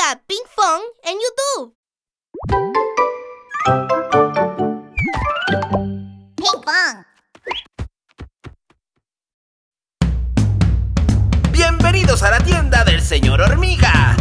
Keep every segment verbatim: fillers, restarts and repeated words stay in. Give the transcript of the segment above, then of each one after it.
Busca Pink Fong en YouTube. Pink Fong. Bienvenidos a la tienda del señor Hormiga.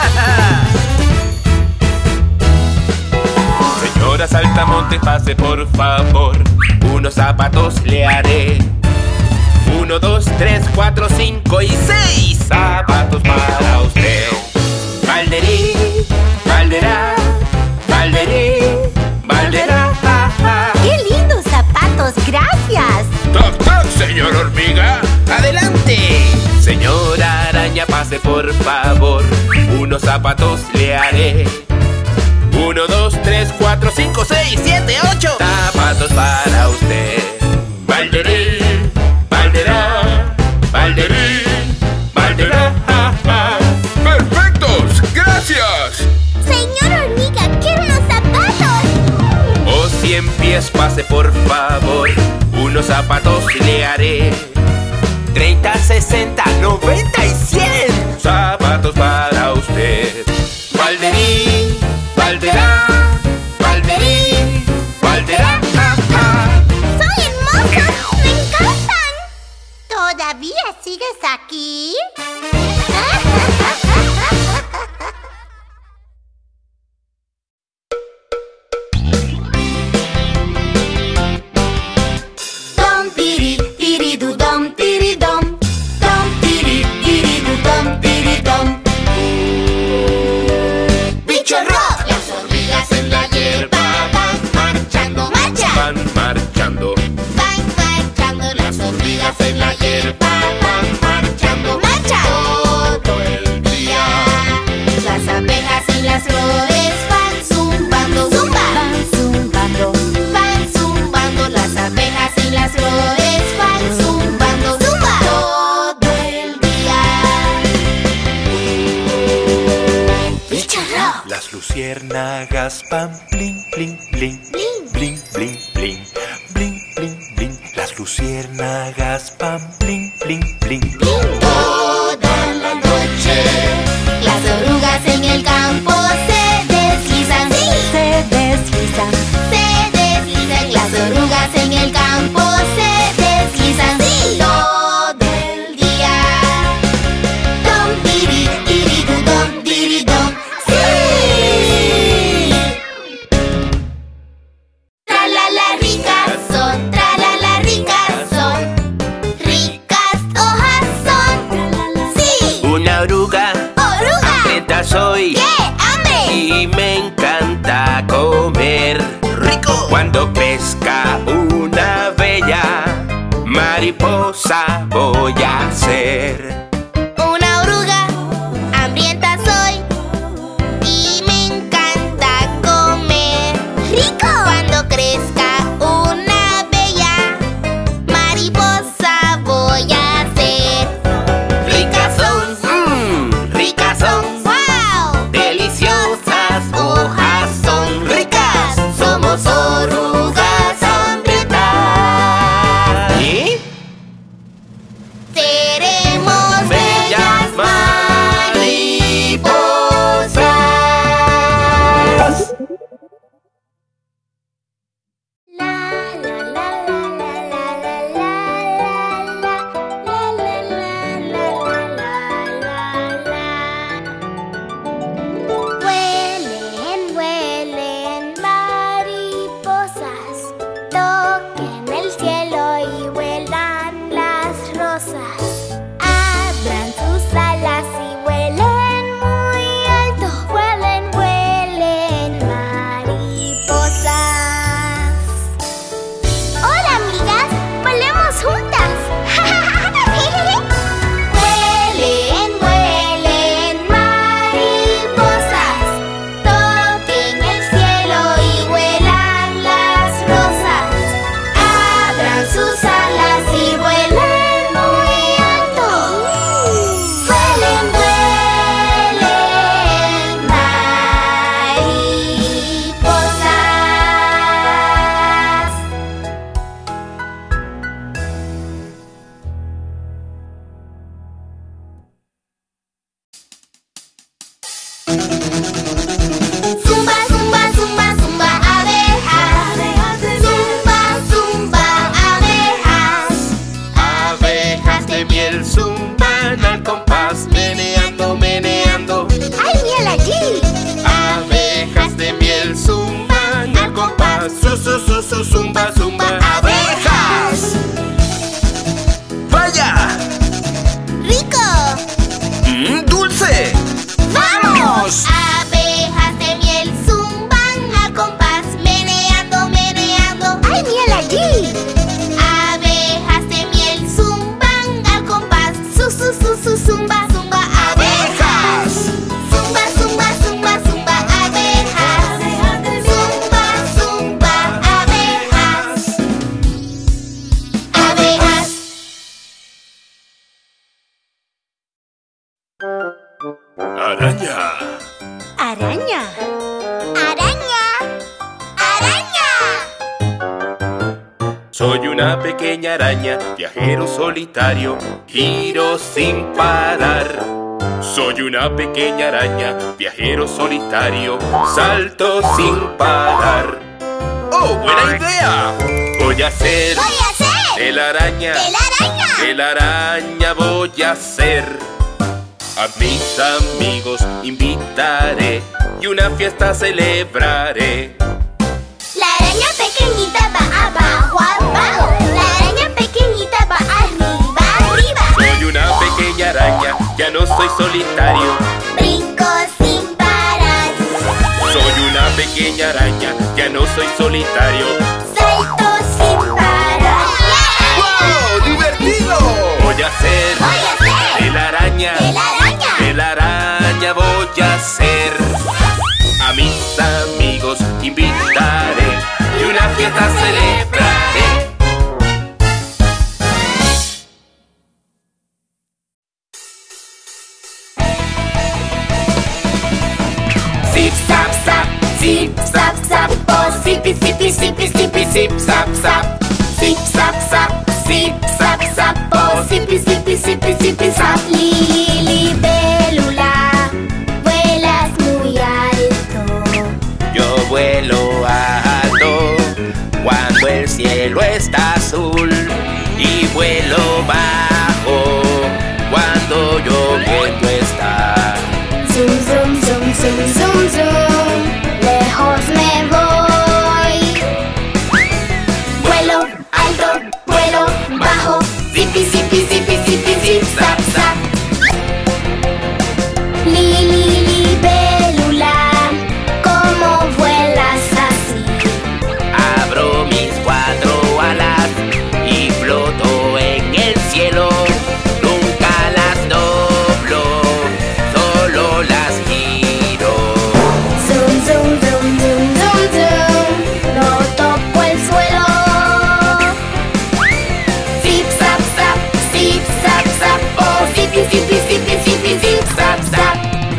Señora Saltamontes, pase por favor. Unos zapatos le haré. Uno, dos, tres, cuatro, cinco y seis zapatos para usted. Valderí, Valderá, Valderí, Valderá. ¡Qué lindos zapatos! ¡Gracias! ¡Toc, toc, señor Hormiga! ¡Adelante! Señora Araña, pase por favor. Unos zapatos le haré. Uno, dos, tres, cuatro, cinco, seis, siete, ocho zapatos para usted. Valderí, Valderá, Valderí, Valderá. ¡Perfectos! ¡Gracias! ¡Señor Hormiga, quiero unos zapatos! Oh, cien pies, pase por favor. Unos zapatos le haré. Treinta, sesenta, noventa y cien zapatos para usted. Valderí, Valderá, Valderí, Valderá. ¡Soy hermosa! ¡Me encantan! ¿Todavía sigues aquí? Dom, tiri, tiri, du, dom, tiri, dom. Dom, tiri, tiri, du, dom, tiri, dom. ¡Bicho rock! Las hormigas en la hierba van marchando. ¡Marcha! Van marchando. Van marchando. Las hormigas en la hierba van marchando. ¡Marcha! Todo el día. Las abejas en las flores van zumbando. ¡Zumba! Van zumbando. Van zumbando. Las abejas en las flores van zumbando. ¡Zumba! Todo el día. ¡Bicho rock! Las luciérnagas van bling, bling, bling. Bling, bling, bling. Bling, bling, bling. Las luciérnagas van bling, bling, bling. Toda la noche las orugas en el campo se deslizan. ¡Sí! Se deslizan. Se deslizan. Las orugas en el campo se deslizan. ¡Sí! Todo el día. Dom, diri, diri, du, dom, diri, dom. ¡Sí! Tra la la ricas son, tra la la ricas son. Ricas hojas son. ¡Sí! Una oruga, ¡Oruga! hambrienta soy. ¡Qué hambre! Y me encanta comer rico. Cuando pesca una bella mariposa voy a ser. Una oruga, hambrienta soy y me encanta comer rico. Cuando crezca una bella mariposa voy a ser. Ricas son, mmm, ricas son. ¡Wow! Deliciosas hojas son ricas. Somos orugas hambrientas. ¿Y? Seremos su, su, su, zumba, zumba. Abejas. ¡Vaya! ¡Rico! ¡Mmm, dulce! ¡Vamos! Abejas de miel zumban al compás, meneando, meneando. ¡Hay miel allí! Abejas de miel zumban al compás, su, su, su, su, zumba, zumba. ¡Abejas! Zumba, zumba, zumba, zumba, abejas. Zumba, zumba, abejas. Abejas. ¡Araña! ¡Araña! Araña. Araña. Soy una pequeña araña, viajero solitario, giro sin parar. Soy una pequeña araña, viajero solitario, salto sin parar. ¡Oh, buena idea! Voy a ser Voy a ser el araña, el araña. el araña voy a ser. A mis amigos invitaré y una fiesta celebraré. La araña pequeñita va abajo, abajo. La araña pequeñita va arriba, arriba. Soy una pequeña araña, ya no soy solitario. Brinco sin parar. Soy una pequeña araña, ya no soy solitario. Salto sin parar. ¡Wow! ¡Divertido! Voy a ser Voy a ser el araña, el araña. el araña voy a ser. A mis amigos invitaré y una fiesta celebraré. Zip zap zap, zip zap zap, oh zipi zipi zipi zipi zip zap zap. Zip zap zap, zip zap zap, oh zipi zipi zipi zipi zap. Lili, libélula, vuelas muy alto. Yo vuelo alto cuando el cielo está azul y vuelo bajo cuando lloviendo está. Zoom, zoom, zoom, zoom, zoom, zoom. Lejos me voy. Vuelo alto, vuelo bajo. Zipi zipi zipi zipi zip zap zap. Lili, libélula, ¿cómo vuelas así? Abro mis cuatro alas y floto en el cielo. Nunca las doblo, solo las giro. Zoom, zoom, zoom, zoom, zoom, zoom. No toco el suelo. Zip zap zap, zip zap zap, oh zipi zipi zipi zipi zip zap zap.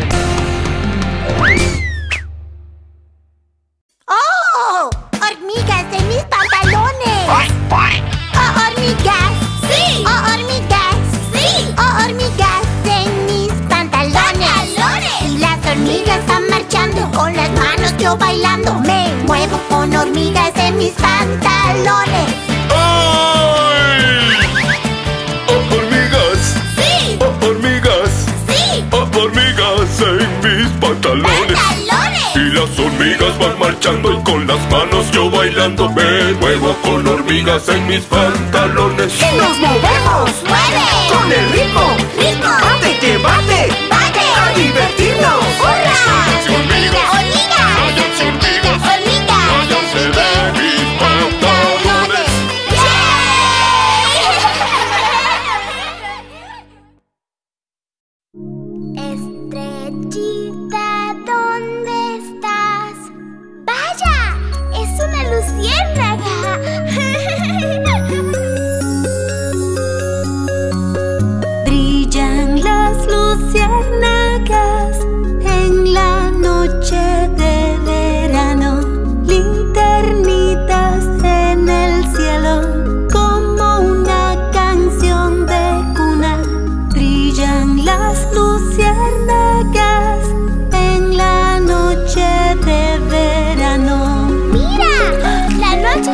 ¡Oh! ¡Hormigas en mis pantalones! ¡Oh, hormigas! ¡Sí! ¡Oh, hormigas! ¡Sí! ¡Oh, hormigas en mis pantalones! ¡Pantalones! Y las hormigas van marchando con las manos, yo bailando. Me muevo con hormigas en mis pantalones. ¡Ay! ¡Oh, hormigas! ¡Sí! ¡Oh, hormigas! ¡Sí! ¡Oh, hormigas en mis pantalones! ¡Pantalones! Y las hormigas van marchando y con las manos yo bailando. Me muevo con hormigas en mis pantalones. ¡Y nos movemos! ¡Mueve! ¡Con el ritmo! ¡Ritmo! ¡Bate que bate! ¡Bate! ¡A divertirnos! ¡Hurra! Váyanse hormigas, ¡Hormigas! váyanse hormigas, ¡Hormigas! váyanse de mis pantalones. Estrellita, ¿dónde estás? ¡Vaya! ¡Es una luciérnaga! Brillan las luciérnagas en la noche de verano, linternitas en el cielo, como una canción de cuna. Brillan las luciérnagas en la noche de verano. ¡Mira! ¡La noche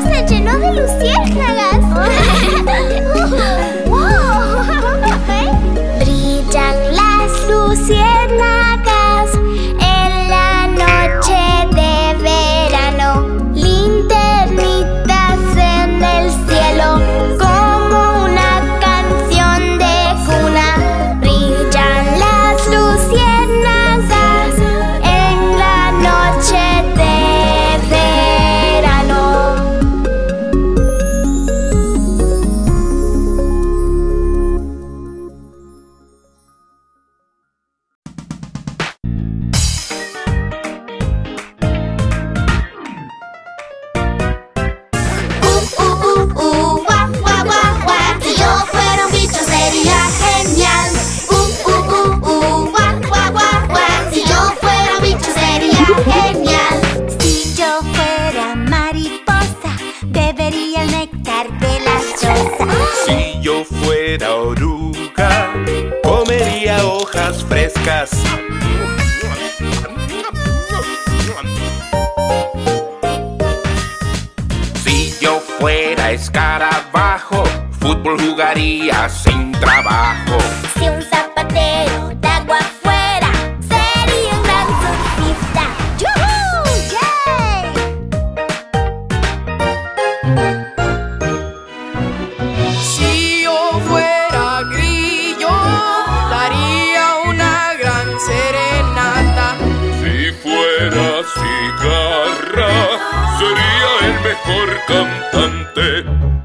escarabajo, fútbol jugaría sin trabajo. Si un zapatero de agua afuera sería un gran surfista. ¡Yujú! ¡Yay! Si yo fuera grillo, daría una gran serenata. Si fuera cigarra, sería el mejor cantante.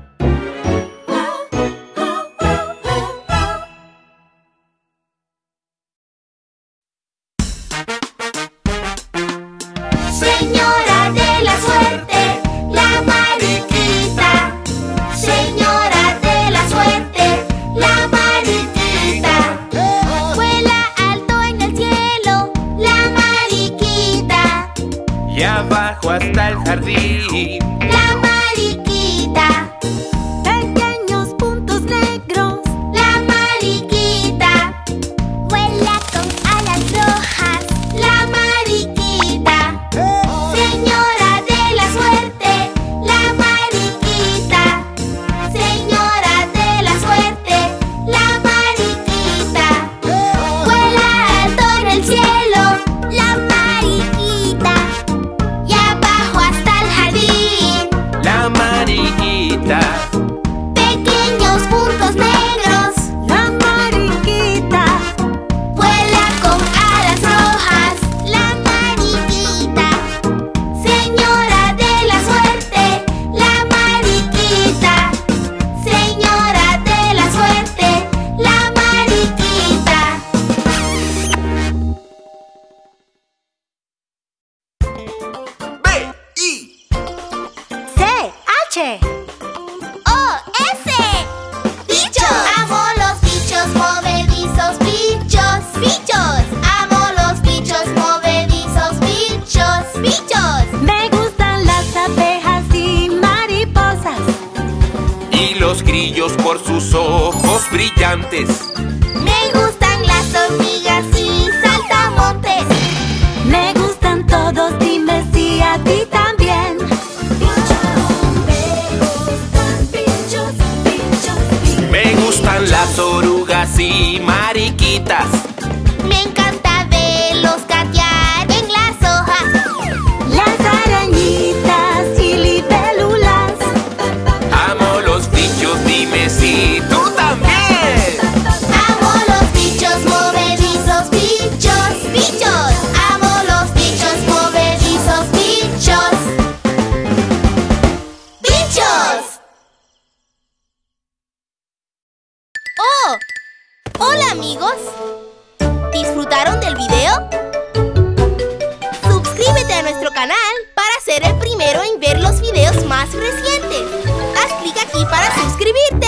Señora de la suerte, la mariquita. Señora de la suerte, la mariquita. Vuela alto en el cielo, la mariquita. Y abajo hasta el jardín. La mariquita. Pequeños puntos negros. La mariquita. Vuela con alas rojas. La mariquita. Señora de la suerte, la mariquita. Señora de la suerte, la mariquita. Vuela alto en el cielo, la mariquita. Y abajo hasta el jardín. La mariquita. Pequeños puntos negros. La mariquita. Vuela con alas rojas, la mariquita. Señora de la suerte, la mariquita. Señora de la suerte, la mariquita. B, I. C, H. ¡Oh, ese! ¡Bichos! Amo los bichos movedizos, bichos, bichos. Amo los bichos movedizos, bichos, bichos. Me gustan las abejas y mariposas. Y los grillos por sus ojos brillantes. Me gustan las hormigas y saltamontes. Me gustan todos, dime si a ti también. Me gustan las orugas y mariquitas. Me encanta verlos gatear en las hojas. Las arañitas y libélulas. Amo los bichos, dime si tú también. Amo los bichos movedizos, bichos, bichos. Amo los bichos movedizos, bichos. ¡Bichos! ¡Oh! ¡Hola, amigos! ¿Disfrutaron del video? Suscríbete a nuestro canal para ser el primero en ver los videos más recientes. Haz clic aquí para suscribirte.